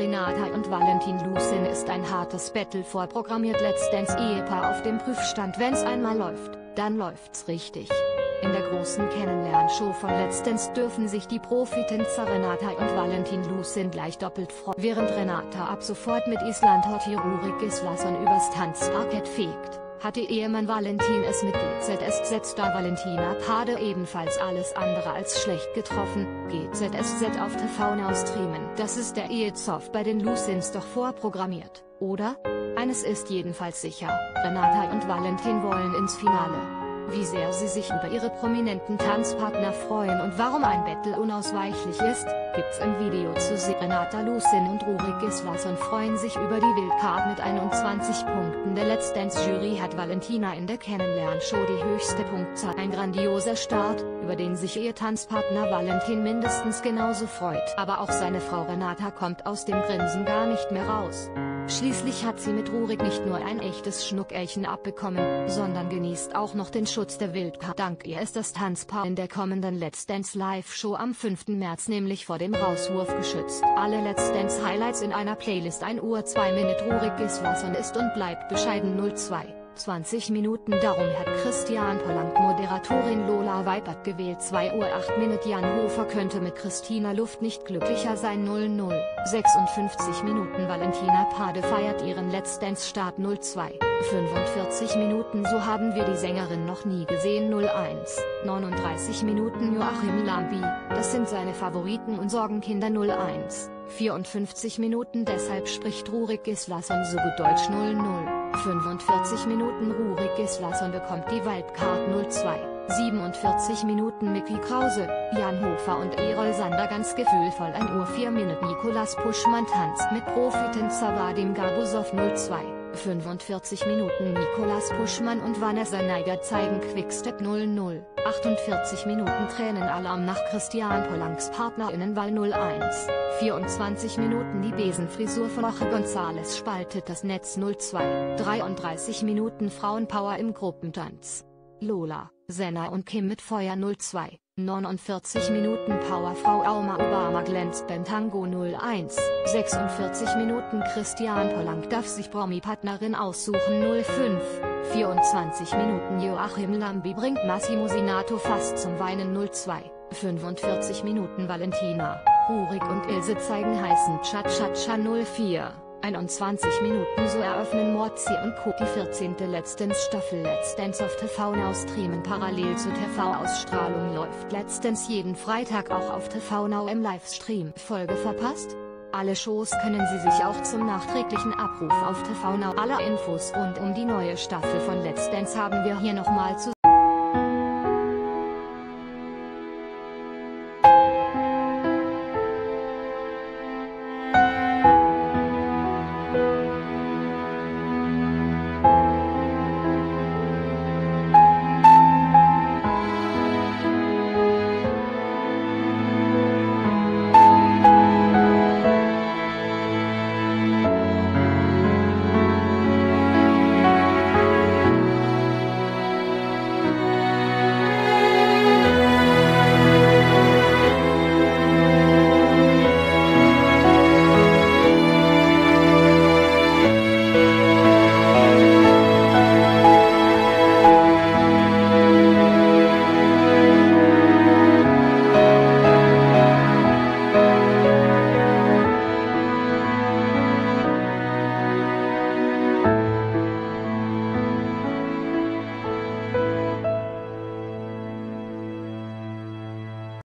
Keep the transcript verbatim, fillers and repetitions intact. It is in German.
Renata und Valentin Lucin ist ein hartes Battle vorprogrammiert. Let's Dance Ehepaar auf dem Prüfstand. Wenn's einmal läuft, dann läuft's richtig. In der großen Kennenlernshow von Let's Dance dürfen sich die Profitänzer Renata und Valentin Lucin gleich doppelt freuen. Während Renata ab sofort mit Island-Hottie Rurik Gislason übers Tanzparkett fegt, hatte Ehemann Valentin es mit G Z S Z-Star Valentina Pade ebenfalls alles andere als schlecht getroffen. G Z S Z auf T V Now streamen. Das ist der Ehezoff bei den Lucins doch vorprogrammiert, oder? Eines ist jedenfalls sicher: Renata und Valentin wollen ins Finale. Wie sehr sie sich über ihre prominenten Tanzpartner freuen und warum ein Battle unausweichlich ist, gibt's im Video zu sehen. Renata Lucin und Rurik Gislason freuen sich über die Wildcard mit einundzwanzig Punkten. Der Let's Dance Jury hat Valentina in der Kennenlernshow die höchste Punktzahl. Ein grandioser Start, über den sich ihr Tanzpartner Valentin mindestens genauso freut. Aber auch seine Frau Renata kommt aus dem Grinsen gar nicht mehr raus. Schließlich hat sie mit Rurik nicht nur ein echtes Schnuckerchen abbekommen, sondern genießt auch noch den Schutz der Wildcard. Dank ihr ist das Tanzpaar in der kommenden Let's Dance Live-Show am fünften März nämlich vor dem Rauswurf geschützt. Alle Let's Dance Highlights in einer Playlist. ein Uhr zwei Minuten Rurik Gislason ist und bleibt bescheiden null zwei. zwanzig Minuten. Darum hat Christian Polank Moderatorin Lola Weipert gewählt. zwei Uhr acht Minuten. Jan Hofer könnte mit Christina Luft nicht glücklicher sein. null null. sechsundfünfzig Minuten. Valentina Pade feiert ihren Let's Dance Start. null zwei. fünfundvierzig Minuten. So haben wir die Sängerin noch nie gesehen. null eins. neununddreißig Minuten. Joachim Lambi, das sind seine Favoriten und Sorgenkinder. null eins. vierundfünfzig Minuten. Deshalb spricht Rurik Gislason so gut Deutsch. null null. fünfundvierzig Minuten. Rurik Gislason bekommt die Wildcard. null zwei. siebenundvierzig Minuten. Micky Krause, Jan Hofer und Erol Sander ganz gefühlvoll. ein Uhr vier Minuten. Nikolas Puschmann tanzt mit Profitänzer Vadim Garbusov. null zwei. fünfundvierzig Minuten. Nikolas Puschmann und Vanessa Neiger zeigen Quickstep. null null. achtundvierzig Minuten. Tränenalarm nach Christian Polanks Partnerinnenwahl. null eins. vierundzwanzig Minuten. Die Besenfrisur von Jorge González spaltet das Netz. null zwei. dreiunddreißig Minuten. Frauenpower im Gruppentanz. Lola, Senna und Kim mit Feuer. null zwei. neunundvierzig Minuten. Powerfrau Auma Obama glänzt beim Tango. null eins. sechsundvierzig Minuten. Christian Polank darf sich Promi-Partnerin aussuchen. null fünf. vierundzwanzig Minuten. Joachim Lambi bringt Massimo Sinato fast zum Weinen. null zwei. fünfundvierzig Minuten. Valentina, Rurik und Ilse zeigen heißen Cha-Cha-Cha. null vier. einundzwanzig Minuten. So eröffnen Morzi und Co. die vierzehnte Let's Dance Staffel. Let's Dance auf T V Now streamen. Parallel zur T V-Ausstrahlung läuft Let's Dance jeden Freitag auch auf T V Now im Livestream. Folge verpasst? Alle Shows können Sie sich auch zum nachträglichen Abruf auf T V Now. Alle Infos rund um die neue Staffel von Let's Dance haben wir hier nochmal zusammen.